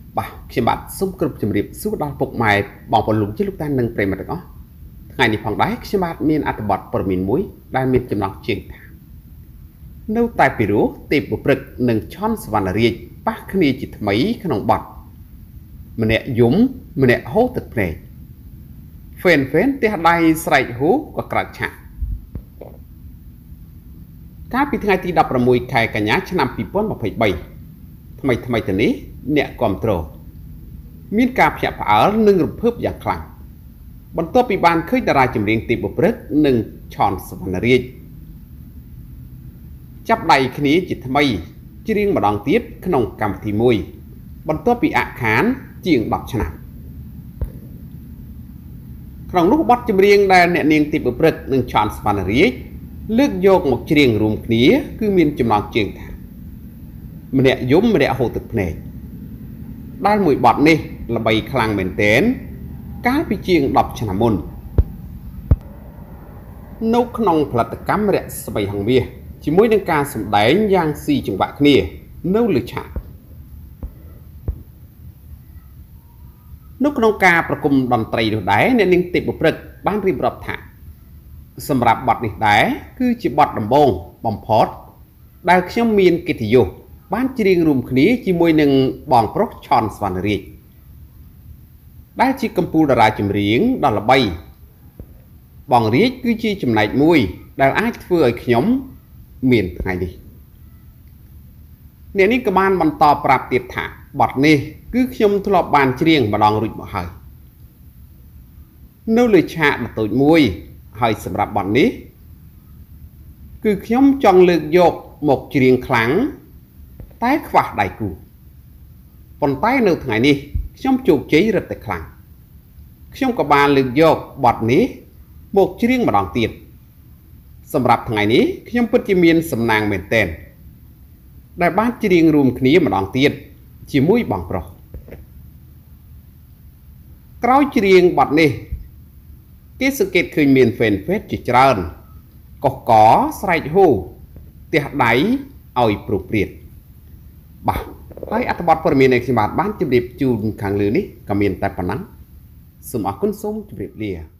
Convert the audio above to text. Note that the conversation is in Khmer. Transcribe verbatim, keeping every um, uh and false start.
บ่ខ្ញុំបាទសូមគ្រប់ជម្រាបសួរដល់ពុកម៉ែបងប្អូនលោកជាលោកតានិងប្រិយមិត្តទាំងអស់ថ្ងៃនេះផងដែរខ្ញុំបាទមានអត្ថបទព័ត៌មានមួយដែលមានចំណងជើងថានៅតែពីរោះទេពប្រព្រឹត្តនិងឆនសវណ្ណរាជប៉ះគ្នាជាថ្មីក្នុងបទម្នាក់យំម្នាក់ហូរទឹកភ្នែកហ្វេនហ្វេនទះដៃស្រែកហូក៏ក្រាច់ឆាក់កាលពីថ្ងៃទីដប់ប្រាំមួយខែកញ្ញាឆ្នាំពីរពាន់ម្ភៃបីថ្មីថ្មីទៅនេះអ្នកគាំទ្រមានការភ្ញាក់ផ្អើលនិងរំភើបយ៉ាងខ្លាំងបន្ទាប់ពីបានឃើញតារាចម្រៀងទេពប្រព្រឹត្តនិងឆនសវណ្ណរាជចាប់ដៃគ្នាជាថ្មីច្រៀងម្ដងទៀតក្នុងកម្មវិធីមួយបន្ទាប់ពីអាក់ខានជាងដប់ឆ្នាំក្នុងនោះបទចម្រៀងដែលអ្នកនាងទេពប្រព្រឹត្តនិងឆនសវណ្ណរាជលើកយកមកច្រៀងរួមគ្នាគឺមានចំណងជើងថាម្នាក់យំម្នាក់ហូរទឹកភ្នែកដែលមួយបទនេះល្បីខ្លាំងមែនទែនកាលពីជាងដប់ឆ្នាំមុននៅក្នុងផលិតកម្មរស្មីហង្សមាសជាមួយនឹងការសម្ដែងយ៉ាងស៊ីចង្វាក់គ្នានៅលើឆាកនៅក្នុងការប្រគំតន្ត្រីនោះដែរអ្នកនាងទេពប្រព្រឹត្តបានរៀបរាប់ថាសម្រាប់បទនេះដែរគឺជាបទដំបូងបំផុតដែលខ្ញុំមានកិត្តិយសបានច្រៀងរួមគ្នាជាមួយនឹងបងប្រុសឆនសវណ្ណរាជដែលជាកំពូលតារាចម្រៀងដ៏ល្បីបងរាជគឺជាចំណែកមួយដែលអាចធ្វើឲ្យខ្ញុំមានថ្ងៃនេះអ្នកនេះក៏បានបន្តប្រាប់ទៀតថាបទនេះគឺខ្ញុំធ្លាប់បានច្រៀងម្ដងរួចមកហើយនៅលើឆាកដ៏តូចមួយហើយសម្រាប់បទនេះគឺខ្ញុំចង់លើកយកមកច្រៀងខ្លាំងតែខ្វះដៃគូប៉ុន្តែនៅថ្ងៃនេះខ្ញុំជោគជ័យរឹតតែខ្លាំងខ្ញុំក៏បានលើកយកបទនេះមកច្រៀងម្ដងទៀតសម្រាប់ថ្ងៃនេះខ្ញុំពិតជាមានសំណាងមែនទែនដែលបានច្រៀងរួមគ្នាម្ដងទៀតជាមួយបងប្រុសក្រោយច្រៀងបទនេះគេសង្កេតឃើញមានហ្វេនហ្វេតជាច្រើនកុះកស្រែកហូទះដៃឲ្យព្រុសព្រាតបាទហើយអត្ថបទព័ត៌មាននៃខ្ញុំបាទបានជម្រាបជូនខាងលើនេះក៏មានតែប៉ុណ្ណឹងសូមអរគុណសូមជម្រាបលា